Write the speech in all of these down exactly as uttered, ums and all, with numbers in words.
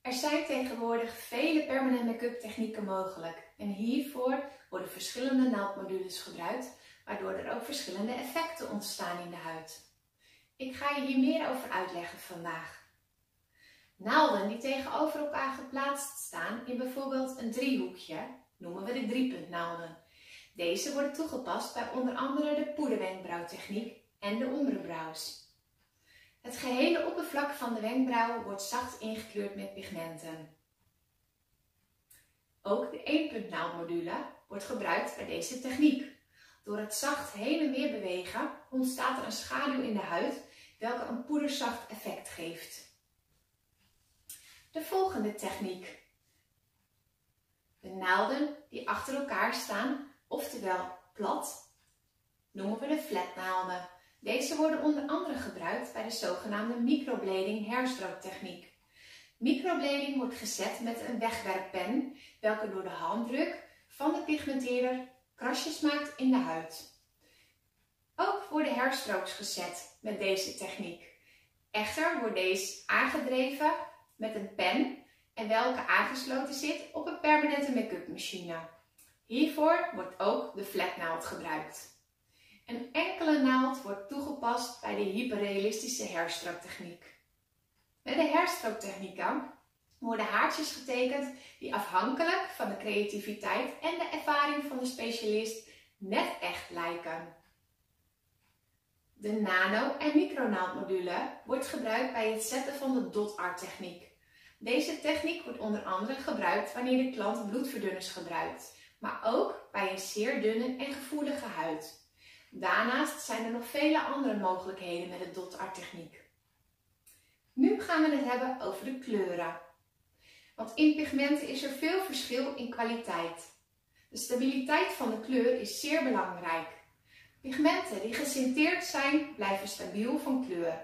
Er zijn tegenwoordig vele permanent make-up technieken mogelijk en hiervoor worden verschillende naaldmodules gebruikt, waardoor er ook verschillende effecten ontstaan in de huid. Ik ga je hier meer over uitleggen vandaag. Naalden die tegenover elkaar geplaatst staan in bijvoorbeeld een driehoekje, noemen we de driepuntnaalden. Deze worden toegepast bij onder andere de poederwenkbrauwtechniek en de ombrebrows. Het gehele oppervlak van de wenkbrauw wordt zacht ingekleurd met pigmenten. Ook de eenpuntnaaldmodule wordt gebruikt bij deze techniek. Door het zacht heen en weer bewegen ontstaat er een schaduw in de huid, welke een poederzacht effect geeft. De volgende techniek. De naalden die achter elkaar staan, oftewel plat, noemen we de flatnaalden. Deze worden onder andere gebruikt bij de zogenaamde microblading hairstroketechniek. Microblading wordt gezet met een wegwerppen, welke door de handdruk van de pigmenteerder krasjes maakt in de huid. Ook worden hairstrokes gezet met deze techniek. Echter wordt deze aangedreven met een pen en welke aangesloten zit op een permanente make-up machine. Hiervoor wordt ook de flatnaald gebruikt. Een enkele naald wordt toegepast bij de hyperrealistische hairstroketechniek. Met de hairstroketechnieken worden haartjes getekend die afhankelijk van de creativiteit en de ervaring van de specialist net echt lijken. De nano- en micronaaldmodule wordt gebruikt bij het zetten van de dot art techniek. Deze techniek wordt onder andere gebruikt wanneer de klant bloedverdunners gebruikt, maar ook bij een zeer dunne en gevoelige huid. Daarnaast zijn er nog vele andere mogelijkheden met de dot art techniek. Nu gaan we het hebben over de kleuren. Want in pigmenten is er veel verschil in kwaliteit. De stabiliteit van de kleur is zeer belangrijk. Pigmenten die gesinteerd zijn, blijven stabiel van kleur.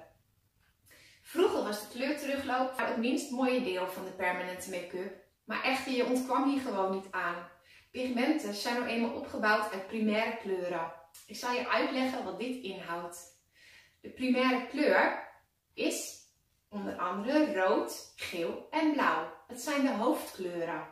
Vroeger was de kleurterugloop het minst mooie deel van de permanente make-up, maar echter je ontkwam hier gewoon niet aan. Pigmenten zijn nou eenmaal opgebouwd uit primaire kleuren. Ik zal je uitleggen wat dit inhoudt. De primaire kleur is onder andere rood, geel en blauw. Het zijn de hoofdkleuren.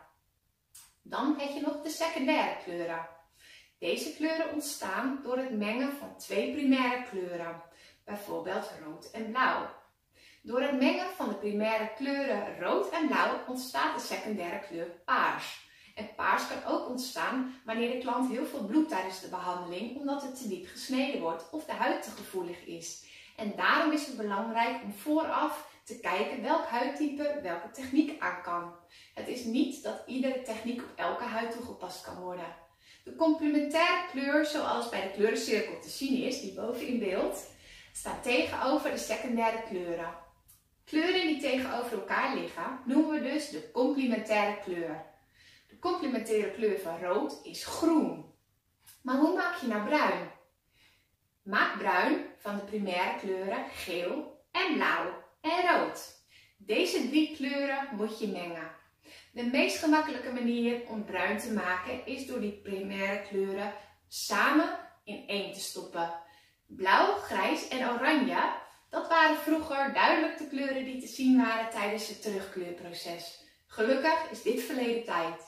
Dan heb je nog de secundaire kleuren. Deze kleuren ontstaan door het mengen van twee primaire kleuren, bijvoorbeeld rood en blauw. Door het mengen van de primaire kleuren rood en blauw ontstaat de secundaire kleur paars. En paars kan ook ontstaan wanneer de klant heel veel bloedt tijdens de behandeling, omdat het te diep gesneden wordt of de huid te gevoelig is. En daarom is het belangrijk om vooraf te kijken welk huidtype welke techniek aan kan. Het is niet dat iedere techniek op elke huid toegepast kan worden. De complementaire kleur, zoals bij de kleurencirkel te zien is, die boven in beeld, staat tegenover de secundaire kleuren. Kleuren die tegenover elkaar liggen noemen we dus de complementaire kleur. De complementaire kleur van rood is groen. Maar hoe maak je nou bruin? Maak bruin van de primaire kleuren geel en blauw en rood. Deze drie kleuren moet je mengen. De meest gemakkelijke manier om bruin te maken is door die primaire kleuren samen in één te stoppen. Blauw, grijs en oranje, dat waren vroeger duidelijk de kleuren die te zien waren tijdens het terugkleurproces. Gelukkig is dit verleden tijd.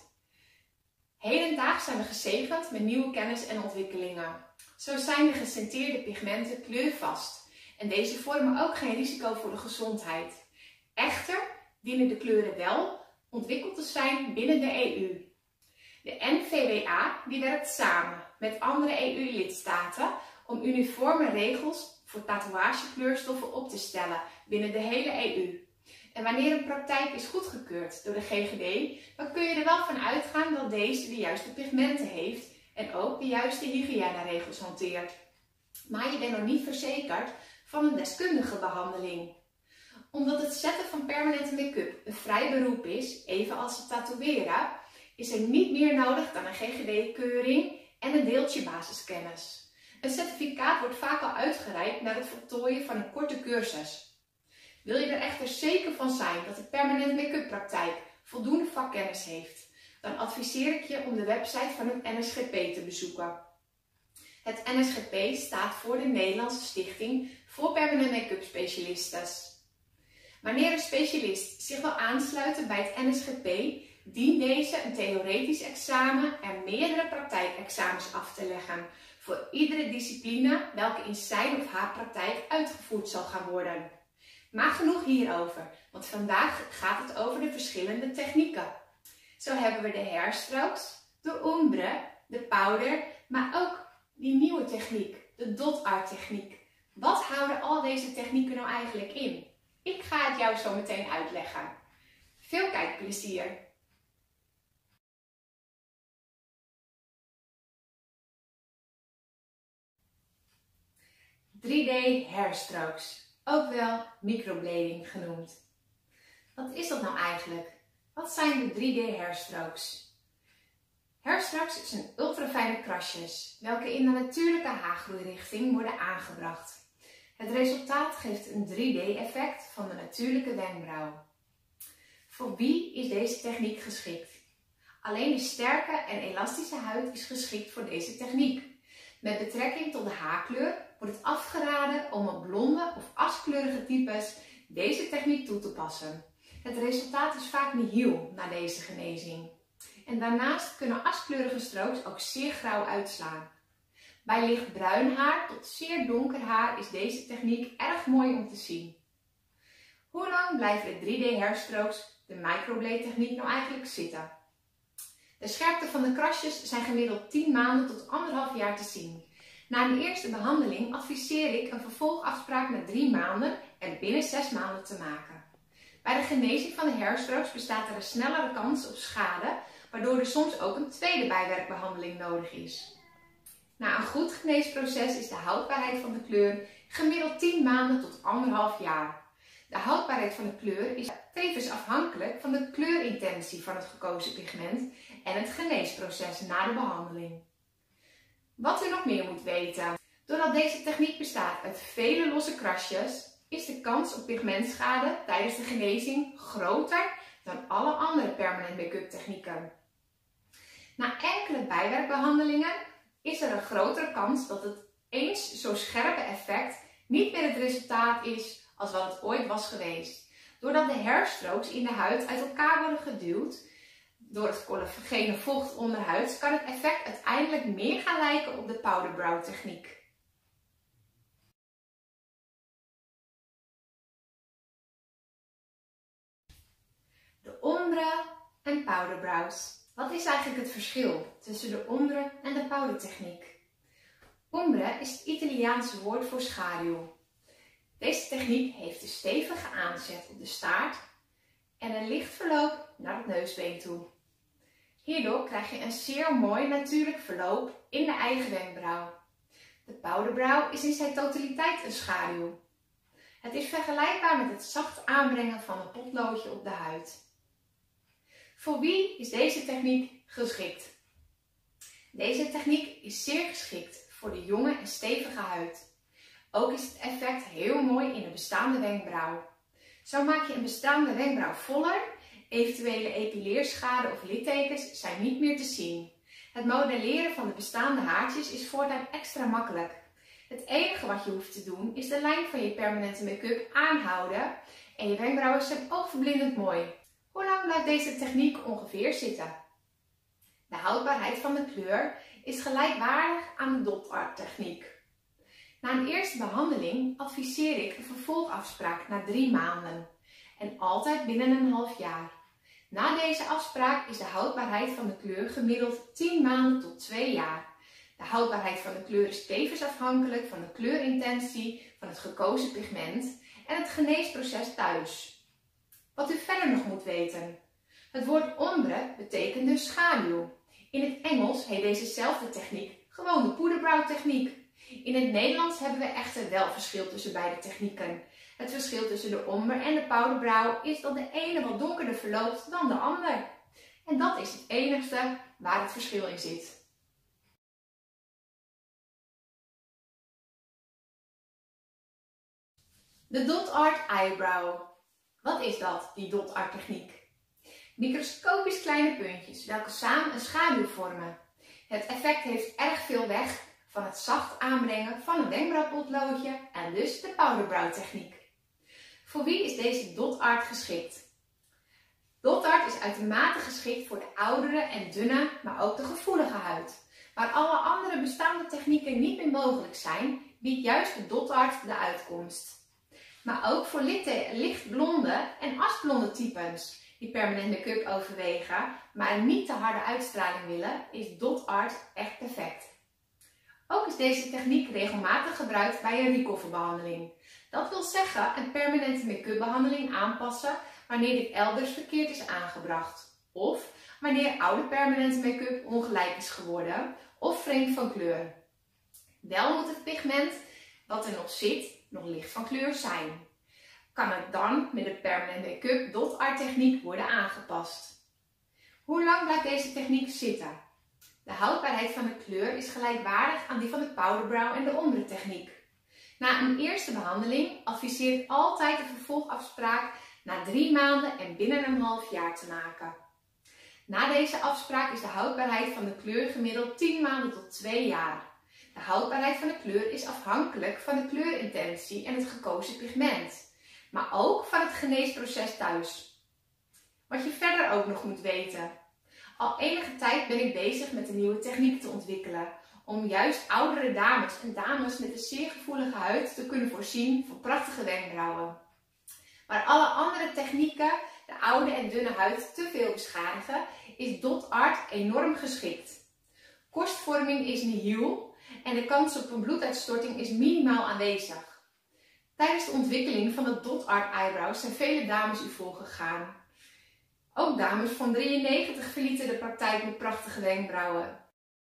Hedendaags zijn we gezegend met nieuwe kennis en ontwikkelingen. Zo zijn de gesinteerde pigmenten kleurvast en deze vormen ook geen risico voor de gezondheid. Echter dienen de kleuren wel ontwikkeld te zijn binnen de E U. De N V W A die werkt samen met andere E U-lidstaten om uniforme regels voor tatoeagekleurstoffen op te stellen binnen de hele E U. En wanneer een praktijk is goedgekeurd door de G G D, dan kun je er wel van uitgaan dat deze de juiste pigmenten heeft en ook de juiste hygiëneregels hanteert. Maar je bent nog niet verzekerd van een deskundige behandeling. Omdat het zetten van permanente make-up een vrij beroep is, evenals het tatoeëren, is er niet meer nodig dan een G G D-keuring en een deeltje basiskennis. Een certificaat wordt vaak al uitgereikt na het voltooien van een korte cursus. Wil je er echter zeker van zijn dat de permanent make-up praktijk voldoende vakkennis heeft, dan adviseer ik je om de website van het N S G P te bezoeken. Het N S G P staat voor de Nederlandse Stichting voor Permanent Make-up Specialistes. Wanneer een specialist zich wil aansluiten bij het N S G P, dient deze een theoretisch examen en meerdere praktijkexamens af te leggen voor iedere discipline welke in zijn of haar praktijk uitgevoerd zal gaan worden. Maar genoeg hierover, want vandaag gaat het over de verschillende technieken. Zo hebben we de hairstrokes, de ombre, de powder, maar ook die nieuwe techniek, de dot art techniek. Wat houden al deze technieken nou eigenlijk in? Ik ga het jou zo meteen uitleggen. Veel kijkplezier! drie D hairstrokes, ook wel microblading genoemd. Wat is dat nou eigenlijk? Wat zijn de drie D hairstrokes? Hairstrokes zijn ultrafijne krasjes, welke in de natuurlijke haargroeirichting worden aangebracht. Het resultaat geeft een drie D effect van de natuurlijke wenkbrauw. Voor wie is deze techniek geschikt? Alleen de sterke en elastische huid is geschikt voor deze techniek. Met betrekking tot de haarkleur wordt het afgeraden om op blonde of askleurige types deze techniek toe te passen. Het resultaat is vaak nihil na deze genezing. En daarnaast kunnen askleurige strokes ook zeer grauw uitslaan. Bij lichtbruin haar tot zeer donker haar is deze techniek erg mooi om te zien. Hoe lang blijven de drie D hairstrokes, de microblade techniek, nou eigenlijk zitten? De scherpte van de krasjes zijn gemiddeld tien maanden tot anderhalf jaar te zien. Na de eerste behandeling adviseer ik een vervolgafspraak na drie maanden en binnen zes maanden te maken. Bij de genezing van de hairstrokes bestaat er een snellere kans op schade, waardoor er soms ook een tweede bijwerkbehandeling nodig is. Na een goed geneesproces is de houdbaarheid van de kleur gemiddeld tien maanden tot anderhalf jaar. De houdbaarheid van de kleur is tevens afhankelijk van de kleurintensie van het gekozen pigment en het geneesproces na de behandeling. Wat u nog meer moet weten. Doordat deze techniek bestaat uit vele losse krasjes, is de kans op pigmentschade tijdens de genezing groter dan alle andere permanent make-up technieken. Na enkele bijwerkbehandelingen is er een grotere kans dat het eens zo scherpe effect niet meer het resultaat is als wat het ooit was geweest. Doordat de hairstrokes in de huid uit elkaar worden geduwd door het collagene vocht onderhuids, kan het effect uiteindelijk meer gaan lijken op de powderbrow techniek. De ombre en powderbrows. Wat is eigenlijk het verschil tussen de ombre en de powdertechniek? Ombre is het Italiaanse woord voor schaduw. Deze techniek heeft een stevige aanzet op de staart en een licht verloop naar het neusbeen toe. Hierdoor krijg je een zeer mooi natuurlijk verloop in de eigen wenkbrauw. De powderbrow is in zijn totaliteit een schaduw. Het is vergelijkbaar met het zacht aanbrengen van een potloodje op de huid. Voor wie is deze techniek geschikt? Deze techniek is zeer geschikt voor de jonge en stevige huid. Ook is het effect heel mooi in de bestaande wenkbrauw. Zo maak je een bestaande wenkbrauw voller, eventuele epileerschade of littekens zijn niet meer te zien. Het modelleren van de bestaande haartjes is voortaan extra makkelijk. Het enige wat je hoeft te doen is de lijn van je permanente make-up aanhouden en je wenkbrauwen zijn oogverblindend mooi. Hoe lang blijft deze techniek ongeveer zitten? De houdbaarheid van de kleur is gelijkwaardig aan de dot art techniek. Na een eerste behandeling adviseer ik een vervolgafspraak na drie maanden en altijd binnen een half jaar. Na deze afspraak is de houdbaarheid van de kleur gemiddeld tien maanden tot twee jaar. De houdbaarheid van de kleur is tevens afhankelijk van de kleurintensie van het gekozen pigment en het geneesproces thuis. Wat u verder nog moet weten. Het woord ombre betekent dus schaduw. In het Engels heet dezezelfde techniek gewoon de powderbrow techniek. In het Nederlands hebben we echter wel verschil tussen beide technieken. Het verschil tussen de ombre en de powderbrow is dat de ene wat donkerder verloopt dan de ander. En dat is het enigste waar het verschil in zit. De dot art eyebrow. Wat is dat, die dot art techniek? Microscopisch kleine puntjes, welke samen een schaduw vormen. Het effect heeft erg veel weg van het zacht aanbrengen van een wenkbrauwpotloodje en dus de powderbrow techniek. Voor wie is deze dot art geschikt? Dot art is uitermate geschikt voor de oudere en dunne, maar ook de gevoelige huid. Waar alle andere bestaande technieken niet meer mogelijk zijn, biedt juist de dot art de uitkomst. Maar ook voor lichtblonde en asblonde types die permanent make-up overwegen, maar een niet te harde uitstraling willen, is dot art echt perfect. Ook is deze techniek regelmatig gebruikt bij een recoverbehandeling. Dat wil zeggen een permanente make-up behandeling aanpassen wanneer dit elders verkeerd is aangebracht. Of wanneer oude permanente make-up ongelijk is geworden of vreemd van kleur. Wel moet het pigment wat er nog zit nog licht van kleur zijn. Kan het dan met de permanent make-up dot art techniek worden aangepast. Hoe lang blijft deze techniek zitten? De houdbaarheid van de kleur is gelijkwaardig aan die van de powderbrow en de ombre techniek. Na een eerste behandeling adviseer ik altijd een vervolgafspraak na drie maanden en binnen een half jaar te maken. Na deze afspraak is de houdbaarheid van de kleur gemiddeld tien maanden tot twee jaar. De houdbaarheid van de kleur is afhankelijk van de kleurintentie en het gekozen pigment, maar ook van het geneesproces thuis. Wat je verder ook nog moet weten. Al enige tijd ben ik bezig met een nieuwe techniek te ontwikkelen, om juist oudere dames en dames met een zeer gevoelige huid te kunnen voorzien van prachtige wenkbrauwen. Waar alle andere technieken de oude en dunne huid te veel beschadigen, is dot art enorm geschikt. Korstvorming is nihil en de kans op een bloeduitstorting is minimaal aanwezig. Tijdens de ontwikkeling van de dot art eyebrows zijn vele dames u voorgegaan. Ook dames van drieënnegentig verlieten de praktijk met prachtige wenkbrauwen.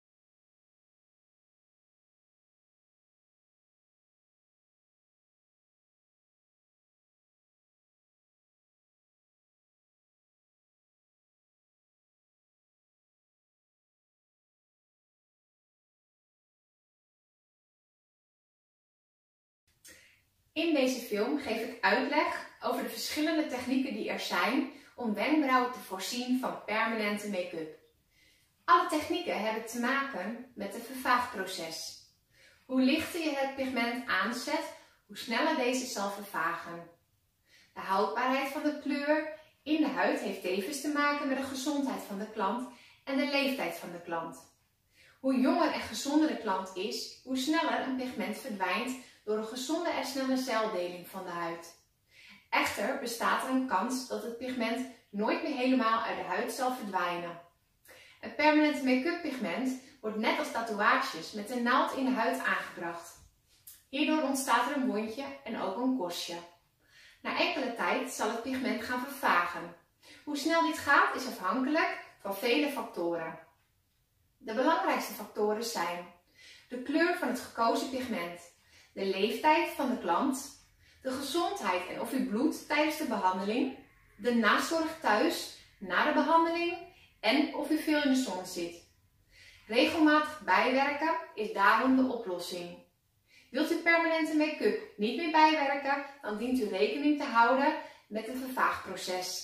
In deze film geef ik uitleg over de verschillende technieken die er zijn om wenkbrauwen te voorzien van permanente make-up. Alle technieken hebben te maken met het vervaagproces. Hoe lichter je het pigment aanzet, hoe sneller deze zal vervagen. De houdbaarheid van de kleur in de huid heeft tevens te maken met de gezondheid van de klant en de leeftijd van de klant. Hoe jonger en gezonder de klant is, hoe sneller een pigment verdwijnt door een gezonde en snelle celdeling van de huid. Echter bestaat er een kans dat het pigment nooit meer helemaal uit de huid zal verdwijnen. Een permanente make-up pigment wordt net als tatoeages met een naald in de huid aangebracht. Hierdoor ontstaat er een wondje en ook een korstje. Na enkele tijd zal het pigment gaan vervagen. Hoe snel dit gaat is afhankelijk van vele factoren. De belangrijkste factoren zijn de kleur van het gekozen pigment, de leeftijd van de klant, de gezondheid en of u bloedt tijdens de behandeling, de nazorg thuis na de behandeling en of u veel in de zon zit. Regelmatig bijwerken is daarom de oplossing. Wilt u permanente make-up niet meer bijwerken, dan dient u rekening te houden met het vervaagproces.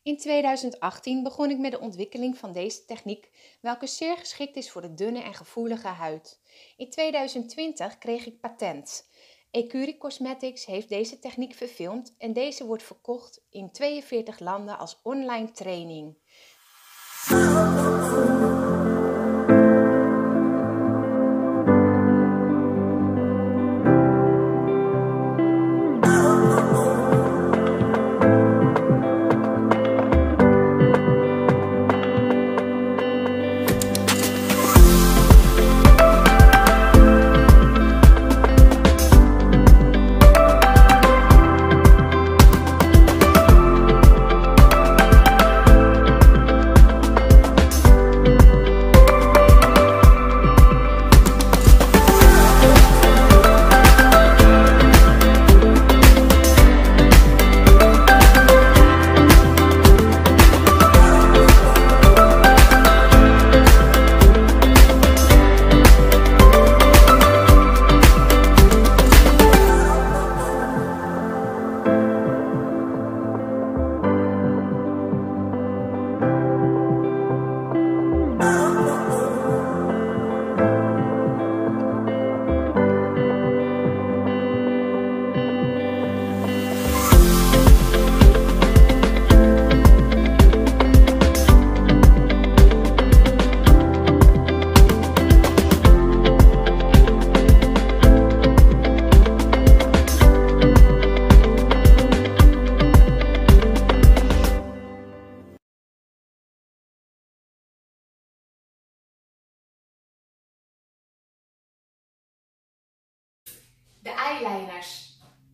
In tweeduizend achttien begon ik met de ontwikkeling van deze techniek, welke zeer geschikt is voor de dunne en gevoelige huid. In tweeduizend twintig kreeg ik patent. Ecuri Cosmetics heeft deze techniek verfilmd en deze wordt verkocht in tweeënveertig landen als online training. De eyeliners.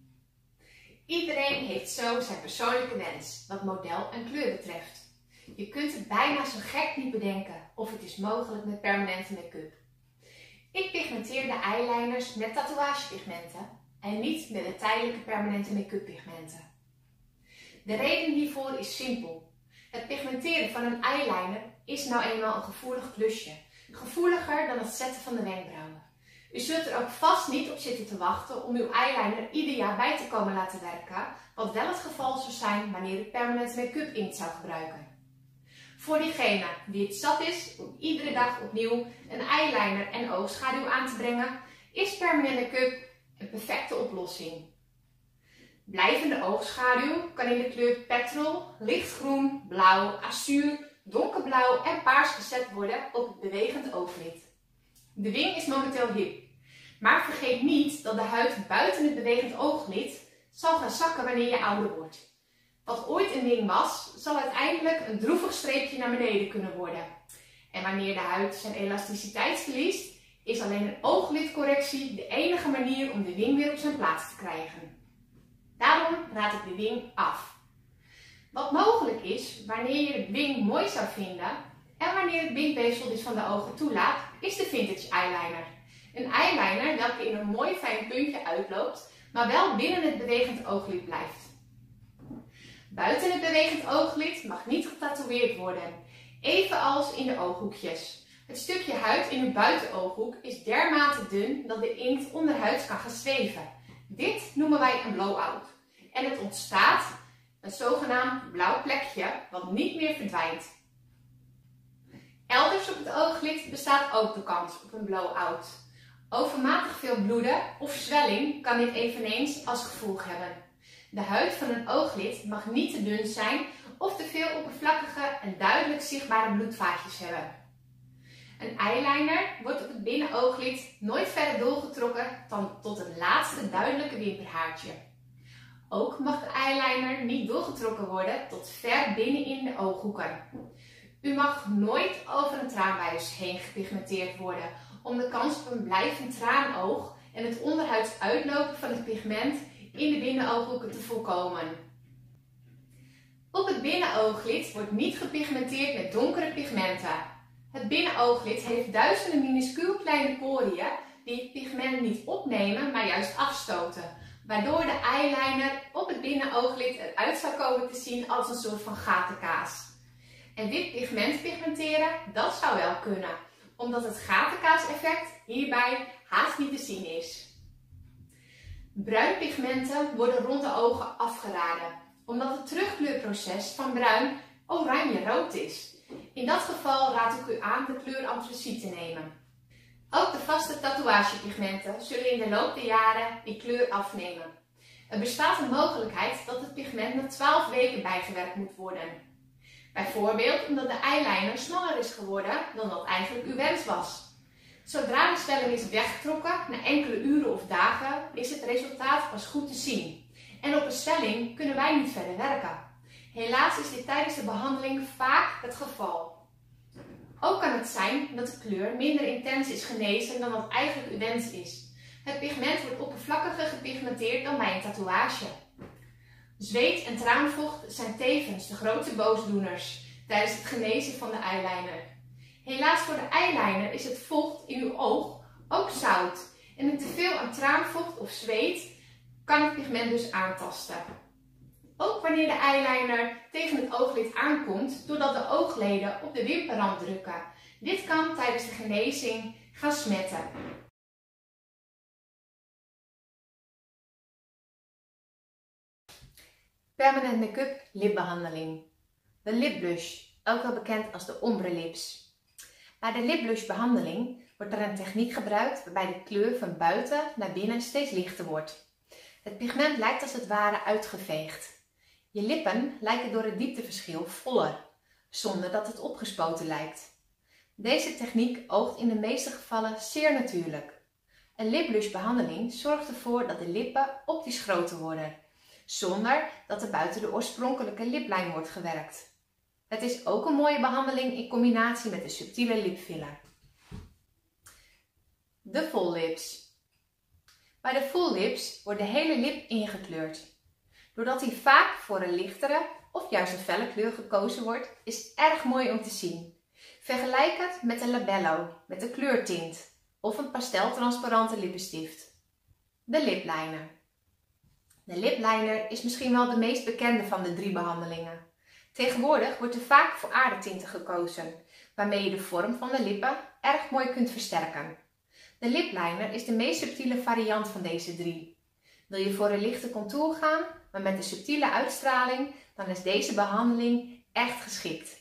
Iedereen heeft zo zijn persoonlijke wens wat model en kleur betreft. Je kunt het bijna zo gek niet bedenken of het is mogelijk met permanente make-up. Ik pigmenteer de eyeliners met tatoeagepigmenten en niet met de tijdelijke permanente make-up pigmenten. De reden hiervoor is simpel. Het pigmenteren van een eyeliner is nou eenmaal een gevoelig klusje. Gevoeliger dan het zetten van de wenkbrauwen. U zult er ook vast niet op zitten te wachten om uw eyeliner ieder jaar bij te komen laten werken, wat wel het geval zou zijn wanneer u permanent make-up inkt zou gebruiken. Voor diegene die het zat is om iedere dag opnieuw een eyeliner en oogschaduw aan te brengen, is permanent make-up een perfecte oplossing. Blijvende oogschaduw kan in de kleur petrol, lichtgroen, blauw, azuur, donkerblauw en paars gezet worden op het bewegend ooglid. De wing is momenteel hip, maar vergeet niet dat de huid buiten het bewegend ooglid zal gaan zakken wanneer je ouder wordt. Wat ooit een wing was, zal uiteindelijk een droevig streepje naar beneden kunnen worden. En wanneer de huid zijn elasticiteit verliest, is alleen een ooglidcorrectie de enige manier om de wing weer op zijn plaats te krijgen. Daarom raad ik de wing af. Wat mogelijk is, wanneer je de wing mooi zou vinden en wanneer het wingweefsel dit van de ogen toelaat, is de vintage eyeliner. Een eyeliner welke in een mooi fijn puntje uitloopt, maar wel binnen het bewegend ooglid blijft. Buiten het bewegend ooglid mag niet getatoeëerd worden, evenals in de ooghoekjes. Het stukje huid in uw buitenooghoek is dermate dun dat de inkt onderhuids kan gaan zweven. Dit noemen wij een blowout. En het ontstaat een zogenaamd blauw plekje wat niet meer verdwijnt. Elders op het ooglid bestaat ook de kans op een blowout. Overmatig veel bloeden of zwelling kan dit eveneens als gevolg hebben. De huid van een ooglid mag niet te dun zijn of te veel oppervlakkige en duidelijk zichtbare bloedvaatjes hebben. Een eyeliner wordt op het binnenooglid nooit verder doorgetrokken dan tot het laatste duidelijke wimperhaartje. Ook mag de eyeliner niet doorgetrokken worden tot ver binnen in de ooghoeken. U mag nooit over een traanbuis heen gepigmenteerd worden om de kans op een blijvend traanoog en het onderhuids uitlopen van het pigment in de binnenooghoeken te voorkomen. Op het binnenooglid wordt niet gepigmenteerd met donkere pigmenten. Het binnenooglid heeft duizenden minuscuul kleine poriën die het pigment niet opnemen, maar juist afstoten, waardoor de eyeliner op het binnenooglid eruit zou komen te zien als een soort van gatenkaas. En dit pigment pigmenteren, dat zou wel kunnen, omdat het gatenkaas-effect hierbij haast niet te zien is. Bruinpigmenten worden rond de ogen afgeraden, omdat het terugkleurproces van bruin oranje-rood is. In dat geval raad ik u aan de kleur antraciet te nemen. Ook de vaste tatoeagepigmenten zullen in de loop der jaren die kleur afnemen. Er bestaat een mogelijkheid dat het pigment na twaalf weken bijgewerkt moet worden. Bijvoorbeeld omdat de eyeliner smaller is geworden dan wat eigenlijk uw wens was. Zodra de zwelling is weggetrokken, na enkele uren of dagen, is het resultaat pas goed te zien. En op een zwelling kunnen wij niet verder werken. Helaas is dit tijdens de behandeling vaak het geval. Ook kan het zijn dat de kleur minder intens is genezen dan wat eigenlijk uw wens is. Het pigment wordt oppervlakkiger gepigmenteerd dan bij een tatoeage. Zweet en traanvocht zijn tevens de grootste boosdoeners tijdens het genezen van de eyeliner. Helaas voor de eyeliner is het vocht in uw oog ook zout en een teveel aan traanvocht of zweet kan het pigment dus aantasten. Ook wanneer de eyeliner tegen het ooglid aankomt doordat de oogleden op de wimperrand drukken. Dit kan tijdens de genezing gaan smetten. Permanent make-up lipbehandeling. De lipblush, ook wel bekend als de ombre lips. Bij de lipblush behandeling wordt er een techniek gebruikt waarbij de kleur van buiten naar binnen steeds lichter wordt. Het pigment lijkt als het ware uitgeveegd. Je lippen lijken door het diepteverschil voller, zonder dat het opgespoten lijkt. Deze techniek oogt in de meeste gevallen zeer natuurlijk. Een lipblushbehandeling zorgt ervoor dat de lippen optisch groter worden, zonder dat er buiten de oorspronkelijke liplijn wordt gewerkt. Het is ook een mooie behandeling in combinatie met de subtiele lipfiller. De full lips. Bij de full lips wordt de hele lip ingekleurd. Doordat die vaak voor een lichtere of juist een felle kleur gekozen wordt, is het erg mooi om te zien. Vergelijk het met een labello met een kleurtint of een pasteltransparante lippenstift. De lipliner. De lipliner is misschien wel de meest bekende van de drie behandelingen. Tegenwoordig wordt er vaak voor aardetinten gekozen, waarmee je de vorm van de lippen erg mooi kunt versterken. De lipliner is de meest subtiele variant van deze drie. Wil je voor een lichte contour gaan, maar met een subtiele uitstraling, dan is deze behandeling echt geschikt.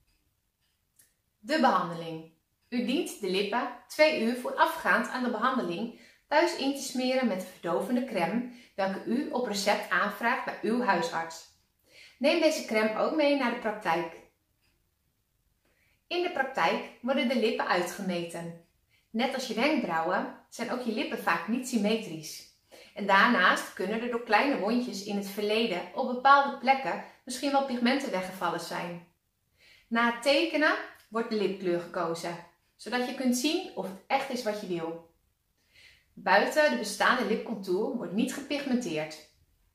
De behandeling. U dient de lippen twee uur voorafgaand aan de behandeling thuis in te smeren met een verdovende crème, welke u op recept aanvraagt bij uw huisarts. Neem deze crème ook mee naar de praktijk. In de praktijk worden de lippen uitgemeten. Net als je wenkbrauwen zijn ook je lippen vaak niet symmetrisch. En daarnaast kunnen er door kleine wondjes in het verleden op bepaalde plekken misschien wel pigmenten weggevallen zijn. Na het tekenen wordt de lipkleur gekozen, zodat je kunt zien of het echt is wat je wil. Buiten de bestaande lipcontour wordt niet gepigmenteerd.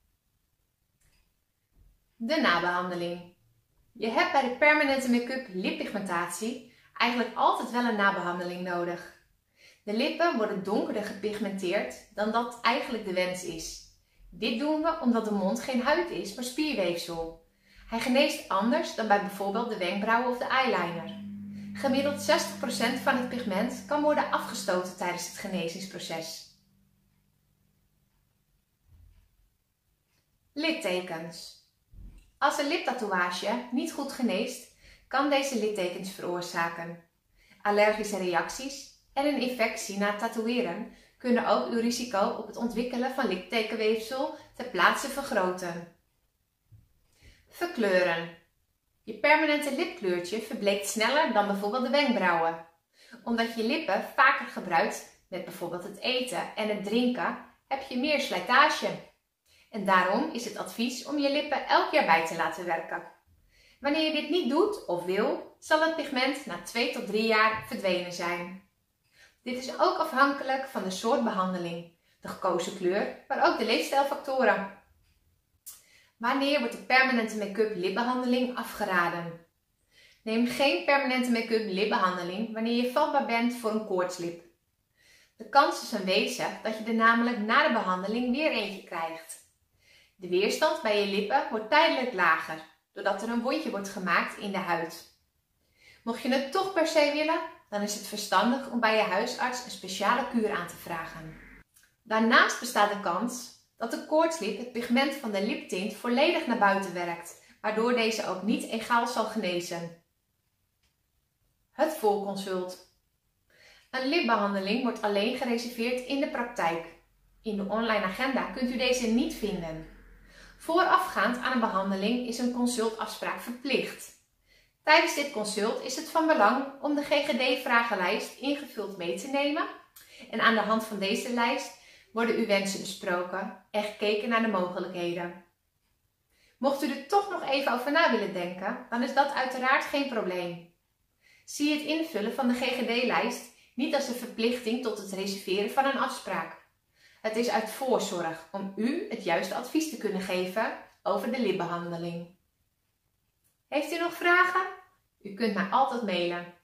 De nabehandeling. Je hebt bij de permanente make-up lippigmentatie eigenlijk altijd wel een nabehandeling nodig. De lippen worden donkerder gepigmenteerd dan dat eigenlijk de wens is. Dit doen we omdat de mond geen huid is, maar spierweefsel. Hij geneest anders dan bij bijvoorbeeld de wenkbrauwen of de eyeliner. Gemiddeld zestig procent van het pigment kan worden afgestoten tijdens het genezingsproces. Littekens. Als een liptatoeage niet goed geneest, kan deze littekens veroorzaken. Allergische reacties en een infectie na het tatoeëren kunnen ook uw risico op het ontwikkelen van littekenweefsel ter plaatse vergroten. Verkleuren. Je permanente lipkleurtje verbleekt sneller dan bijvoorbeeld de wenkbrauwen. Omdat je lippen vaker gebruikt met bijvoorbeeld het eten en het drinken, heb je meer slijtage. En daarom is het advies om je lippen elk jaar bij te laten werken. Wanneer je dit niet doet of wil, zal het pigment na twee tot drie jaar verdwenen zijn. Dit is ook afhankelijk van de soort behandeling, de gekozen kleur, maar ook de leefstijlfactoren. Wanneer wordt de permanente make-up lipbehandeling afgeraden? Neem geen permanente make-up lipbehandeling wanneer je vatbaar bent voor een koortslip. De kans is aanwezig dat je er namelijk na de behandeling weer eentje krijgt. De weerstand bij je lippen wordt tijdelijk lager, doordat er een wondje wordt gemaakt in de huid. Mocht je het toch per se willen, dan is het verstandig om bij je huisarts een speciale kuur aan te vragen. Daarnaast bestaat de kans dat de koortslip het pigment van de liptint volledig naar buiten werkt, waardoor deze ook niet egaal zal genezen. Het voorconsult. Een lipbehandeling wordt alleen gereserveerd in de praktijk. In de online agenda kunt u deze niet vinden. Voorafgaand aan een behandeling is een consultafspraak verplicht. Tijdens dit consult is het van belang om de G G D-vragenlijst ingevuld mee te nemen en aan de hand van deze lijst worden uw wensen besproken en gekeken naar de mogelijkheden. Mocht u er toch nog even over na willen denken, dan is dat uiteraard geen probleem. Zie het invullen van de G G D-lijst niet als een verplichting tot het reserveren van een afspraak. Het is uit voorzorg om u het juiste advies te kunnen geven over de lipbehandeling. Heeft u nog vragen? U kunt mij altijd mailen.